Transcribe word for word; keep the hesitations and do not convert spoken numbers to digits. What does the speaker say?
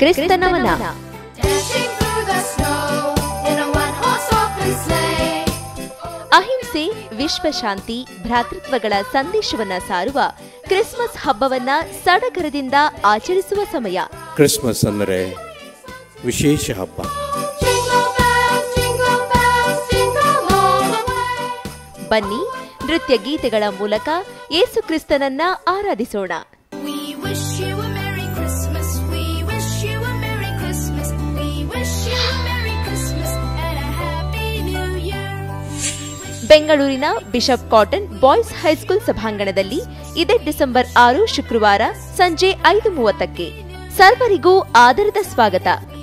ಕ್ರಿಸ್ತ ನಮನ. ಅಹಿಂಸೆ, ವಿಶ್ವಶಾಂತಿ, ಭ್ರಾತೃತ್ವಗಳ ಸಂದೇಶವನ್ನ ಸಾರುವ ಕ್ರಿಸ್ಮಸ್ ಹಬ್ಬವನ್ನ ಸಡಗರದಿಂದ ಆಚರಿಸುವ ಸಮಯ. ಕ್ರಿಸ್ಮಸ್ ಅಂದರೆ ವಿಶೇಷ ಹಬ್ಬ. ಬನ್ನಿ, ನೃತ್ಯ ಗೀತೆಗಳ ಮೂಲಕ ಯೇಸು ಕ್ರಿಸ್ತನನ್ನ ಆರಾಧಿಸೋಣ. ಬೆಂಗಳೂರಿನ ಬಿಷಪ್ ಕಾಟನ್ ಬಾಯ್ಸ್ ಹೈಸ್ಕೂಲ್ ಸಭಾಂಗಣದಲ್ಲಿ ಇದೇ ಡಿಸೆಂಬರ್ ಆರು ಶುಕ್ರವಾರ ಸಂಜೆ ಐದು ಮೂವತ್ತಕ್ಕೆ ಸರ್ವರಿಗೂ ಆದರದ ಸ್ವಾಗತ.